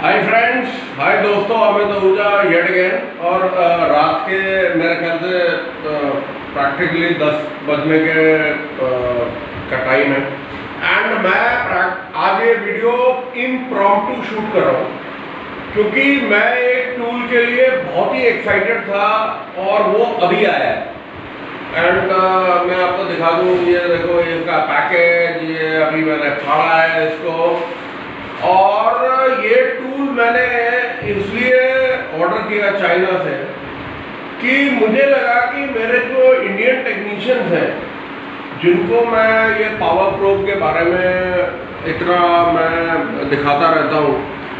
Hi friends, हाय दोस्तों, Amit Ahuja yet again. और रात के मेरे ख्याल से प्रैक्टिकली 10 बजने के का टाइम है। एंड मैं आज ये वीडियो इम्प्रॉम्प्टू शूट कर रहा हूँ क्योंकि मैं एक टूल के लिए बहुत ही एक्साइटेड था और वो अभी आया है। एंड मैं आपको दिखा दूँ, ये देखो इसका पैकेज, ये अभी मैंने फाड़ा है इसको। और ये टूल मैंने इसलिए ऑर्डर किया चाइना से कि मुझे लगा कि मेरे जो इंडियन टेक्नीशियंस हैं जिनको मैं ये पावर प्रोब के बारे में इतना मैं दिखाता रहता हूँ,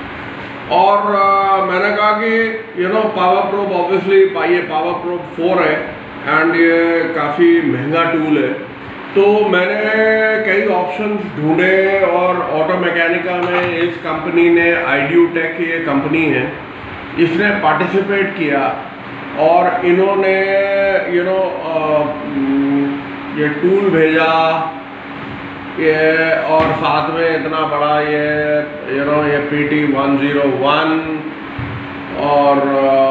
और मैंने कहा कि पावर प्रोब ऑब्वियसली ये पावर प्रोब 4 है एंड ये काफ़ी महंगा टूल है। तो मैंने कई ऑप्शंस ढूंढे और ऑटो मैकेनिका में इस कंपनी ने, आइडियोटेक ये कंपनी है, इसने पार्टिसिपेट किया और इन्होंने ये टूल भेजा ये, और साथ में इतना बड़ा ये PT101। और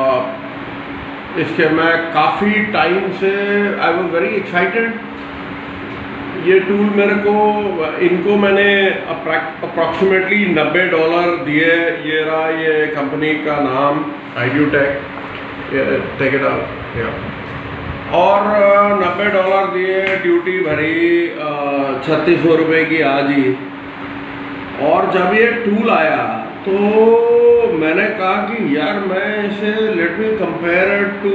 इसके मैं काफ़ी टाइम से आई वॉज वेरी एक्साइटेड। ये टूल मेरे को, इनको मैंने अप्रॉक्सीमेटली $90 दिए। ये रहा ये कंपनी का नाम, आइडियोटेक, टेक इट आउट। और $90 दिए, ड्यूटी भरी 3600 रुपये की आज ही। और जब ये टूल आया तो मैंने कहा कि यार मैं इसे लेट मी कंपेयर टू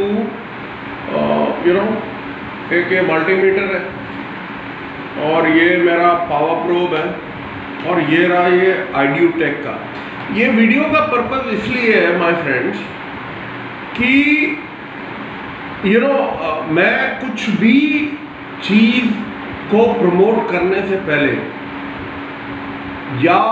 एक ये मल्टीमीटर है और ये मेरा पावर प्रोब है और ये रहा ये आइडियोटेक का। ये वीडियो का पर्पस इसलिए है माय फ्रेंड्स कि मैं कुछ भी चीज़ को प्रमोट करने से पहले या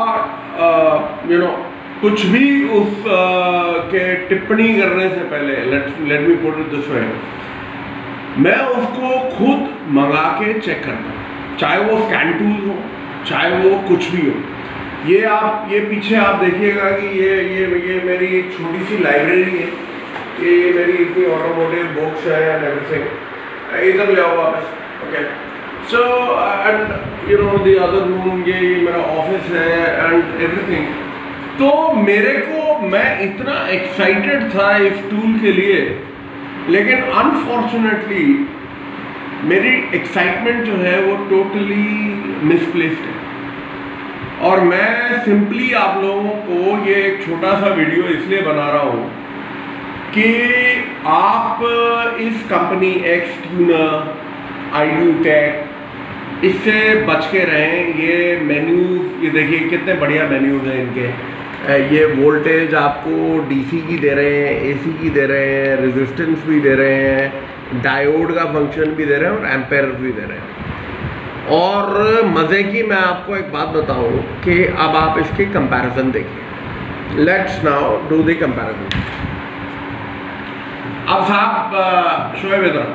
कुछ भी उस के टिप्पणी करने से पहले, let me put it this way, मैं उसको खुद मंगा के चेक करता हूँ, चाहे वो स्कैन टूल हो, चाहे वो कुछ भी हो। ये पीछे आप देखिएगा कि ये मेरी एक छोटी सी लाइब्रेरी है। ये मेरी इतनी ऑटोमोटिव बुक्स है एंड एवरीथिंग। इधर ले आओ वापस, okay. So and the other room, ये मेरा ऑफिस है एंड एवरीथिंग। तो मेरे को, मैं इतना एक्साइटेड था इस टूल के लिए, लेकिन अनफॉर्चुनेटली मेरी एक्साइटमेंट जो है वो टोटली मिसप्लेस्ड है। और मैं सिंपली आप लोगों को ये एक छोटा सा वीडियो इसलिए बना रहा हूँ कि आप इस कंपनी एक्सट्यूनर, आइडियोटेक, इससे बच के रहें। ये मेन्यूज, ये देखिए कितने बढ़िया मेन्यूज हैं इनके। ये वोल्टेज आपको DC की दे रहे हैं, AC की दे रहे हैं, रेजिस्टेंस भी दे रहे हैं, डायोड का फंक्शन भी दे रहे हैं और एम्पेयर भी दे रहे हैं। और मज़े की मैं आपको एक बात बताऊं कि अब आप इसके कंपैरिजन देखिए। Let's now do the comparison. अब साहब शोएब इधर,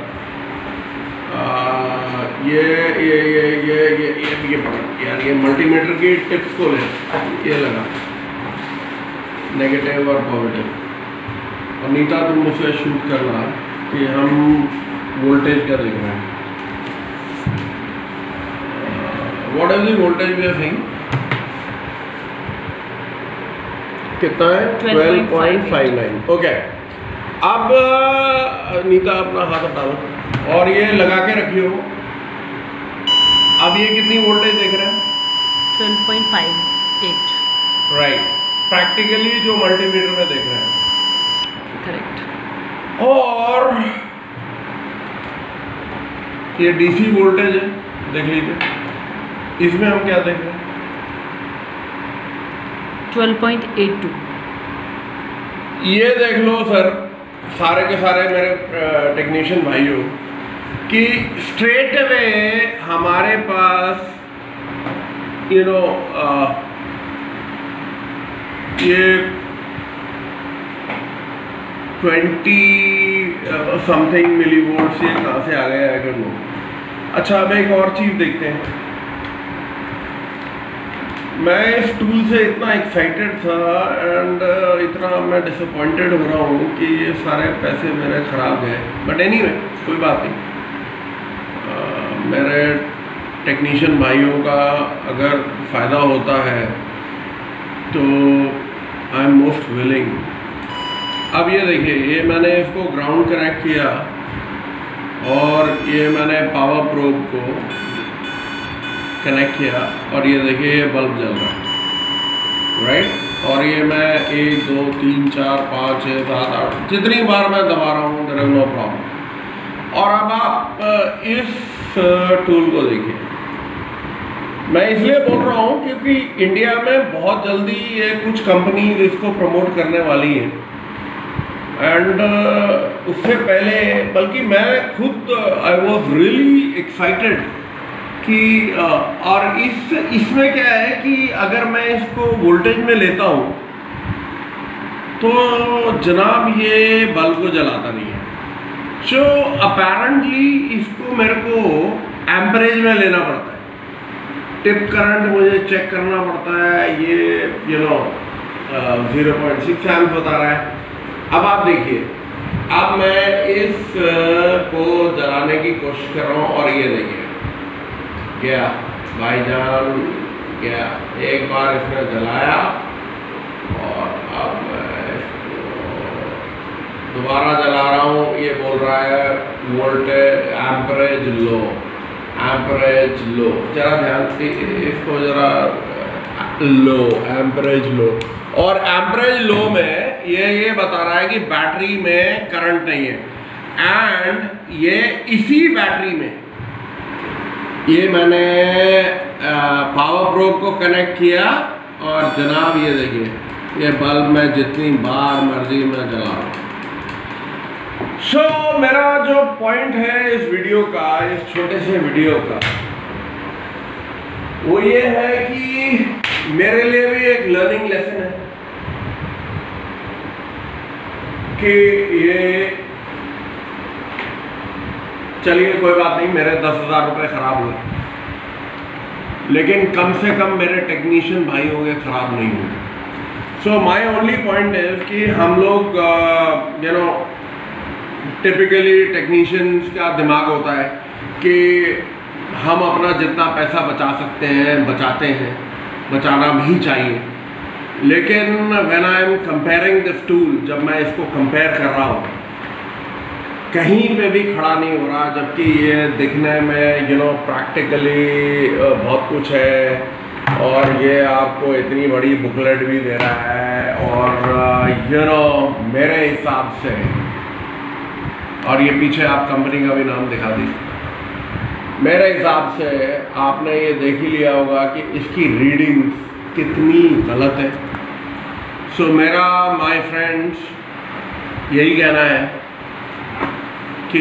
ये पकड़ यार, ये मल्टीमीटर की टिप्स को ले, ये लगा नेगेटिव और पॉजिटिव। और नीता तुम मुझसे शूट करना कि हम वोल्टेज क्या देख रहे हैं। What is the voltage we are seeing? कितना है? 12.59। ओके। अब नीता अपना हाथ हटा लो और ये लगा के रखियो। अब ये कितनी वोल्टेज देख रहे हैं? 12.58। राइट, प्रैक्टिकली जो मल्टीमीटर में देख रहे हैं। करेक्ट। और ये DC वोल्टेज है, देख लीजिए। इसमें हम क्या देख रहे हैं? 12.82। ये देख लो सर, सारे के सारे मेरे टेक्नीशियन भाइयों, कि स्ट्रेट अवे हमारे पास ये 20 समथिंग मिली वोल्ट से कहाँ से आ गया, आई डोंट नो। अच्छा, अब एक और चीज़ देखते हैं। मैं इस टूल से इतना एक्साइटेड था एंड इतना मैं डिसअपॉइंटेड हो रहा हूँ कि ये सारे पैसे मेरे ख़राब गए। बट एनीवे कोई बात नहीं। मेरे टेक्नीशियन भाइयों का अगर फ़ायदा होता है तो आई एम मोस्ट विलिंग। अब ये देखिए, ये मैंने इसको ग्राउंड कनेक्ट किया और ये मैंने पावर प्रोब को कनेक्ट किया और ये देखिए ये बल्ब जल रहा है, राइट। और ये मैं 1 2 3 4 5 6 7 8 जितनी बार मैं दबा रहा हूँ देयर इज नो प्रॉब्लम। और अब आप इस टूल को देखिए। मैं इसलिए बोल रहा हूँ क्योंकि इंडिया में बहुत जल्दी ये कुछ कंपनी इसको प्रमोट करने वाली है एंड उससे पहले बल्कि मैं खुद आई वॉज रियली एक्साइटेड कि और इसमें क्या है कि अगर मैं इसको वोल्टेज में लेता हूँ तो जनाब ये बल्ब को जलाता नहीं है। सो अपेरेंटली इसको मेरे को एम्परेज में लेना पड़ता है। टिप करंट मुझे चेक करना पड़ता है। ये 0.6 एम्प बता रहा है। अब आप देखिए, अब मैं इस को जलाने की कोशिश कर रहा हूँ और ये देखिए गया भाईजान, गया। एक बार इसने जलाया और अब मैं इसको दोबारा जला रहा हूँ। ये बोल रहा है voltage amperage low, amperage low. जरा ध्यान से इसको जरा लो, एम्परेज लो। और एम्परेज लो में ये बता रहा है कि बैटरी में करंट नहीं है एंड ये इसी बैटरी में ये मैंने पावर प्रोब को कनेक्ट किया और जनाब ये देखिए ये बल्ब मैं जितनी बार मर्जी में जला रहा हूँ। सो मेरा जो पॉइंट है इस वीडियो का, इस छोटे से वीडियो का, वो ये है कि मेरे लिए भी एक लर्निंग लेसन है कि ये चलिए कोई बात नहीं, मेरे 10,000 रुपये ख़राब हुए लेकिन कम से कम मेरे टेक्नीशियन भाइयों के ख़राब नहीं हुए। So my only point is कि हम लोग टिपिकली टेक्नीशियंस का दिमाग होता है कि हम अपना जितना पैसा बचा सकते हैं बचाते हैं, बचाना भी चाहिए। लेकिन when I am comparing this tool, जब मैं इसको कंपेयर कर रहा हूँ, कहीं पे भी खड़ा नहीं हो रहा, जबकि ये दिखने में प्रैक्टिकली बहुत कुछ है और ये आपको इतनी बड़ी बुकलेट भी दे रहा है और मेरे हिसाब से, और ये पीछे आप कंपनी का भी नाम दिखा दीजिए, मेरे हिसाब से आपने ये देख ही लिया होगा कि इसकी रीडिंग्स कितनी गलत है। सो मेरा माय फ्रेंड्स यही कहना है कि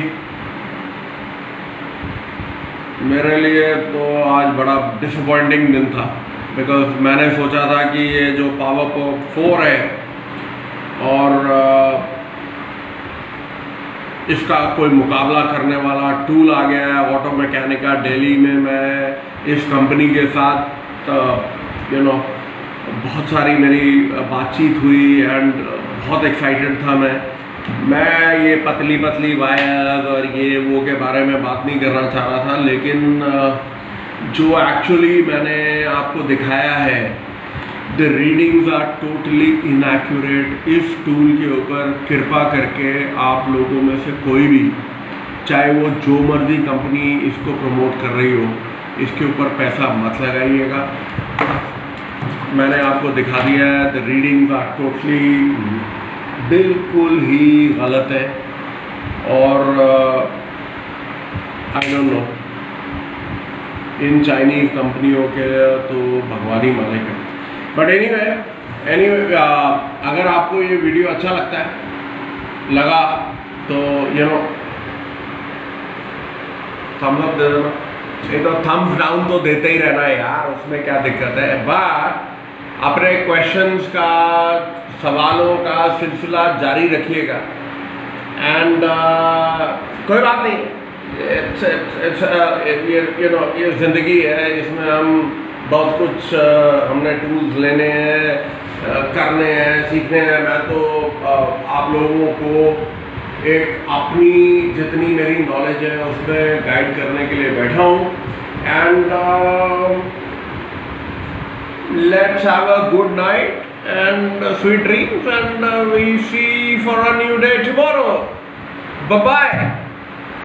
मेरे लिए तो आज बड़ा डिसअपॉइंटिंग दिन था, बिकॉज मैंने सोचा था कि ये जो पावर प्रोब 4 है और इसका कोई मुकाबला करने वाला टूल आ गया है ऑटो मैकेनिका दिल्ली में। मैं इस कंपनी के साथ बहुत सारी मेरी बातचीत हुई एंड बहुत एक्साइटेड था मैं ये पतली पतली वायर्स और ये वो के बारे में बात नहीं करना चाह रहा था, लेकिन जो एक्चुअली मैंने आपको दिखाया है, the readings are totally inaccurate. इस टूल के ऊपर कृपा करके आप लोगों में से कोई भी, चाहे वो जो मर्जी कंपनी इसको प्रमोट कर रही हो, इसके ऊपर पैसा मत लगाइएगा। मैंने आपको दिखा दिया है, द रीडिंग्स आर टोटली बिल्कुल ही गलत है और आई डोंट नो, इन चाइनीज़ कंपनियों के तो भगवान ही मालिक है। बट एनीवे अगर आपको ये वीडियो अच्छा लगता है, लगा तो थम्स अप दे देना, नहीं तो थम्स डाउन तो देते ही रहना है यार, उसमें क्या दिक्कत है। बट अपने क्वेश्चंस का, सवालों का सिलसिला जारी रखिएगा एंड कोई बात नहीं, ये ज़िंदगी है, इसमें हम बहुत कुछ हमने टूल्स लेने हैं, करने हैं, सीखने हैं। मैं तो आप लोगों को एक अपनी जितनी मेरी नॉलेज है उसमें गाइड करने के लिए बैठा हूँ। And let's have a good night and sweet dreams, and we see for a new day tomorrow. Bye bye.